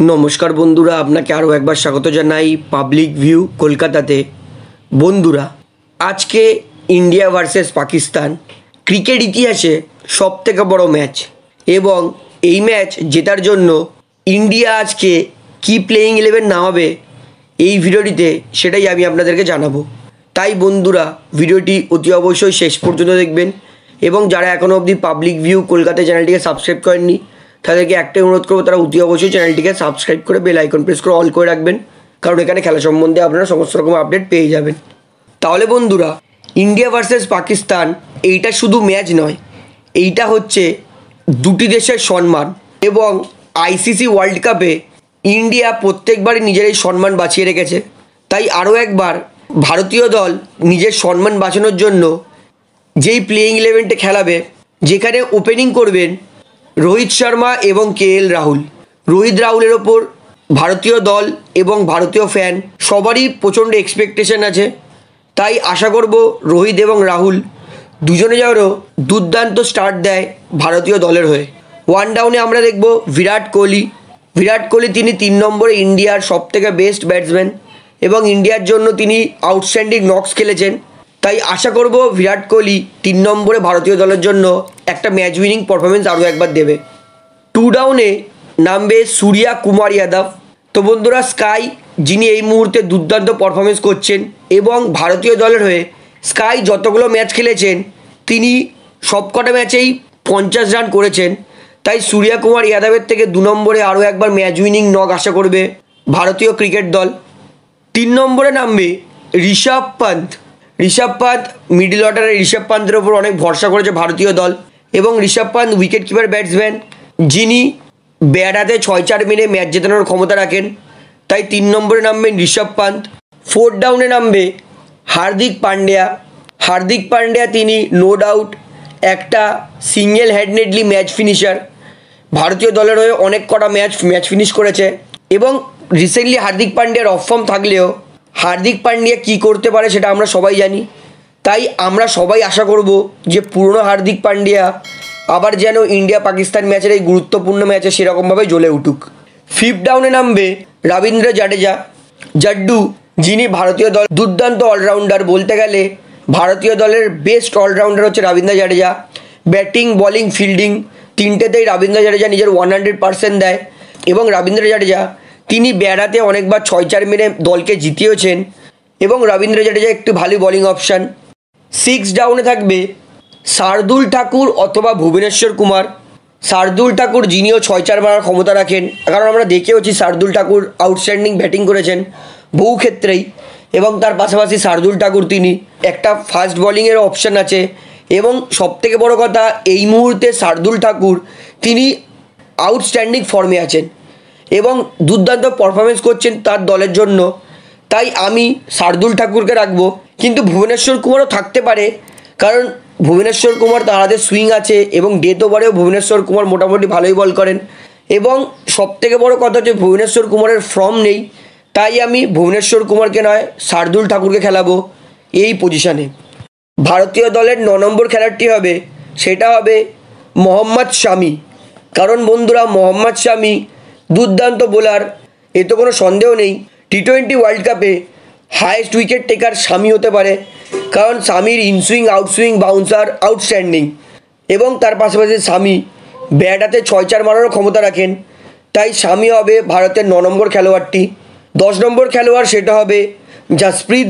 নমস্কার বন্ধুরা, আপনাকে আরও একবার স্বাগত জানাই পাবলিক ভিউ কলকাতাতে। বন্ধুরা, আজকে ইন্ডিয়া ভার্সেস পাকিস্তান ক্রিকেট ইতিহাসে সবথেকে বড় ম্যাচ, এবং এই ম্যাচ জেতার জন্য ইন্ডিয়া আজকে কি প্লেয়িং 11 নামাবে এই ভিডিওটিতে সেটাই আমি আপনাদেরকে জানাবো। তাই বন্ধুরা, ভিডিওটি অতি অবশ্যই শেষ পর্যন্ত দেখবেন, এবং যারা এখনও অবধি পাবলিক ভিউ কলকাতা চ্যানেলটিকে সাবস্ক্রাইব করেননি তাদেরকে একটাই অনুরোধ করবো, তারা অতি অবশ্যই চ্যানেলটিকে সাবস্ক্রাইব করে বেল আইকন প্রেস করে অল করে রাখবেন, কারণ এখানে খেলা সম্বন্ধে আপনারা সমস্ত রকম আপডেট পেয়ে যাবেন। তাহলে বন্ধুরা, ইন্ডিয়া ভার্সেস পাকিস্তান এইটা শুধু ম্যাচ নয়, এইটা হচ্ছে দুটি দেশের সম্মান, এবং আইসিসি ওয়ার্ল্ড কাপে ইন্ডিয়া প্রত্যেকবারই নিজের এই সম্মান বাঁচিয়ে রেখেছে। তাই আরও একবার ভারতীয় দল নিজের সম্মান বাঁচানোর জন্য যেই প্লেয়িং 11টা খেলাবে, যেখানে ওপেনিং করবেন রোহিত শর্মা এবং কেএল রাহুল। রোহিত রাহুলের ওপর ভারতীয় দল এবং ভারতীয় ফ্যান সবারই প্রচণ্ড এক্সপেকটেশন আছে। তাই আশা করব রোহিত এবং রাহুল দুজনে যেন দুর্দান্ত স্টার্ট দেয় ভারতীয় দলের হয়ে। ওয়ান ডাউনে আমরা দেখব বিরাট কোহলি। তিনি 3 নম্বরে ইন্ডিয়ার সবথেকে বেস্ট ব্যাটসম্যান, এবং ইন্ডিয়ার জন্য তিনি আউটস্ট্যান্ডিং নকস খেলেছেন। তাই আশা করব বিরাট কোহলি 3 নম্বরে ভারতীয় দলের জন্য একটা ম্যাচ উইনিং পারফরমেন্স আরও একবার দেবে। 2 ডাউনে নামবে সূর্যা কুমার যাদব। তো বন্ধুরা, স্কাই যিনি এই মুহূর্তে দুর্দান্ত পারফরমেন্স করছেন, এবং ভারতীয় দলের হয়ে স্কাই যতগুলো ম্যাচ খেলেছেন তিনি সবকটা ম্যাচেই 50 রান করেছেন। তাই সূর্যা কুমার যাদবের থেকে 2 নম্বরে আরও একবার ম্যাচ উইনিং নক আশা করবে ভারতীয় ক্রিকেট দল। 3 নম্বরে নামবে ঋষভ পান্ত। মিডল অর্ডারে ঋষভ পান্তের ওপর অনেক ভরসা করেছে ভারতীয় দল, এবং Rishabh Pant wicket keeper batsman, যিনি ব্যাট হাতে 6-4 মেরে ম্যাচ জেতানোর ক্ষমতা রাখেন। তাই 3 নম্বরে নামবেন ঋষভ পান্ত। 4 ডাউনে নামবে হার্দিক পান্ডিয়া। তিনি নো ডাউট একটা সিঙ্গেল হ্যান্ডেডলি ম্যাচ ফিনিশার, ভারতীয় দলের হয়ে অনেক কটা ম্যাচ ফিনিশ করেছে। এবং রিসেন্টলি হার্দিক পান্ডিয়ার অফ ফর্ম থাকলেও হার্দিক পান্ডিয়া কী করতে পারে সেটা আমরা সবাই জানি। তাই আমরা সবাই আশা করব যে পুরনো হার্দিক পান্ডিয়া আবার যেন ইন্ডিয়া পাকিস্তান ম্যাচের এই গুরুত্বপূর্ণ ম্যাচে সেরকমভাবে জ্বলে উঠুক। 5 ডাউনে নামবে রবীন্দ্র জাডেজা, যিনি ভারতীয় দল দুর্দান্ত অলরাউন্ডার। বলতে গেলে ভারতীয় দলের বেস্ট অলরাউন্ডার হচ্ছে Ravindra Jadeja. Batting, bowling, fielding তিনটেতেই রবীন্দ্র জাডেজা নিজের 100% দেয়, এবং রবীন্দ্র জাডেজা তিনি ব্যাট অনেকবার 6-4 মেরে দলকে জিতিয়েছেন, এবং রবীন্দ্র জাডেজা একটি ভালো বোলিং অপশান। 6 ডাউনে থাকবে শার্দুল ঠাকুর অথবা ভুবনেশ্বর কুমার। শার্দুল ঠাকুর যিনিও 6-4 মারার ক্ষমতা রাখেন, কারণ আমরা দেখেওছি শার্দুল ঠাকুর আউটস্ট্যান্ডিং ব্যাটিং করেছেন বহু ক্ষেত্রেই, এবং তার পাশাপাশি শার্দুল ঠাকুর তিনি একটা ফাস্ট বোলিংয়ের অপশান আছে। এবং সবথেকে বড় কথা, এই মুহূর্তে শার্দুল ঠাকুর তিনি আউটস্ট্যান্ডিং ফর্মে আছেন এবং দুর্দান্ত পারফরমেন্স করছেন তার দলের জন্য। তাই আমি শার্দুল ঠাকুরকে রাখবো, কিন্তু ভুবনেশ্বর কুমারও থাকতে পারে, কারণ ভুবনেশ্বর কুমার তার হাতে সুইং আছে, এবং ডেথ ওভারেও ভুবনেশ্বর কুমার মোটামুটি ভালোই বল করেন। এবং সবথেকে বড় কথা হচ্ছে ভুবনেশ্বর কুমারের ফর্ম নেই, তাই আমি ভুবনেশ্বর কুমারকে নয় শার্দুল ঠাকুরকে খেলাবো এই পজিশানে। ভারতীয় দলের 9 নম্বর খেলোয়াড়টি হবে, সেটা হবে মোহাম্মদ শামি। কারণ বন্ধুরা, মোহাম্মদ শামি দুর্দান্ত বোলার, এ তো কোনো সন্দেহ নেই। T20 ওয়ার্ল্ড কাপে হায়েস্ট উইকেট টেকার শামি হতে পারে, কারণ শামির ইনসুইং, আউটসুইং, বাউন্সার আউটস্ট্যান্ডিং, এবং তার পাশাপাশি শামি ব্যাট হাতে 6-4 মারারও ক্ষমতা রাখেন। তাই শামি হবে ভারতের 9 নম্বর খেলোয়াড়টি। 10 নম্বর খেলোয়াড় সেটা হবে Jasprit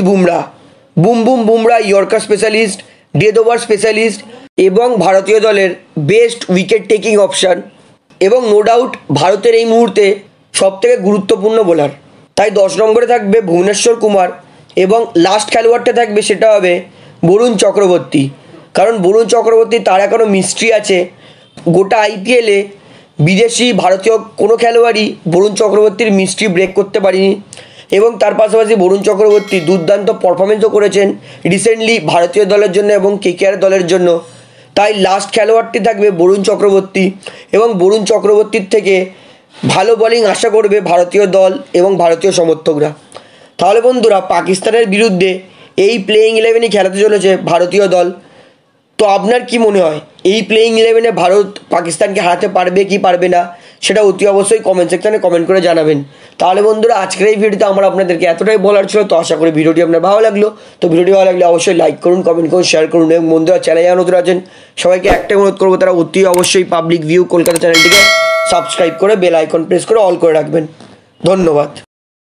Bumrah, yorker specialist, death over specialist, এবং ভারতীয় দলের বেস্ট উইকেট টেকিং অপশান, এবং নো ডাউট ভারতের এই মুহূর্তে সবথেকে গুরুত্বপূর্ণ বোলার। তাই 10 নম্বরে থাকবে ভুবনেশ্বর কুমার, এবং লাস্ট খেলোয়াড়টা থাকবে সেটা হবে বরুণ চক্রবর্তী। কারণ বরুণ চক্রবর্তী তার এখনও মিস্ট্রি আছে। গোটা IPL-এ বিদেশি ভারতীয় কোনো খেলোয়াড়ই বরুণ চক্রবর্তীর মিস্ট্রি ব্রেক করতে পারেনি, এবং তার পাশাপাশি বরুণ চক্রবর্তী দুর্দান্ত পারফরমেন্সও করেছেন রিসেন্টলি ভারতীয় দলের জন্য এবং KKR দলের জন্য। তাই লাস্ট খেলোয়াড়টি থাকবে বরুণ চক্রবর্তী, এবং বরুণ চক্রবর্তীর থেকে ভালো বোলিং আশা করবে ভারতীয় দল এবং ভারতীয় সমর্থকরা। তাহলে বন্ধুরা, পাকিস্তানের বিরুদ্ধে এই প্লেয়িং 11ই খেলাতে চলেছে ভারতীয় দল। তো আপনার কি মনে হয়, এই প্লেয়িং 11-এ ভারত পাকিস্তানকে হারাতে পারবে কি পারবে না, সেটা অতি অবশ্যই কমেন্ট সেকশানে কমেন্ট করে জানাবেন। তাহলে বন্ধুরা আজকের এই ভিডিওতে আমার আপনাদেরকে এতটাই বলার ছিল। তো আশা করি ভিডিওটি আপনার ভালো লাগলো। তো ভিডিওটি ভালো লাগলে অবশ্যই লাইক করুন, কমেন্ট করুন, শেয়ার করুন এবং বন্ধুরা চ্যানেলে যারা নতুন আছেন সবাইকে একটাই অনুরোধ করবো, তারা অতি অবশ্যই পাবলিক ভিউ কলকাতা চ্যানেলটিকে সাবস্ক্রাইব করে বেল আইকন প্রেস করে অল করে রাখবেন। ধন্যবাদ।